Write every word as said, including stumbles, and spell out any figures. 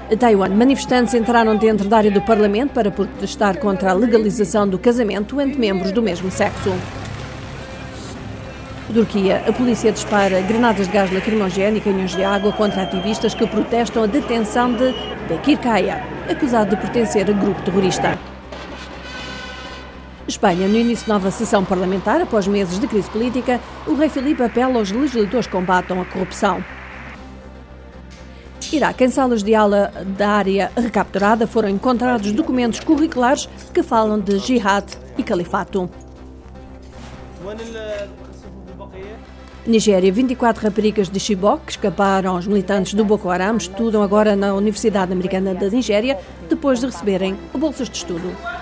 Taiwan. Manifestantes entraram dentro da área do Parlamento para protestar contra a legalização do casamento entre membros do mesmo sexo. Turquia. A polícia dispara granadas de gás lacrimogéneo e canhões de água contra ativistas que protestam a detenção de Bekir Kaya, acusado de pertencer a grupo terrorista. Espanha. No início de nova sessão parlamentar, após meses de crise política, o rei Filipe apela aos legisladores que combatam a corrupção. Iraque. Em salas de aula da área recapturada foram encontrados documentos curriculares que falam de jihad e califato. Nigéria. vinte e quatro raparigas de Chibok que escaparam aos militantes do Boko Haram estudam agora na Universidade Americana da Nigéria depois de receberem bolsas de estudo.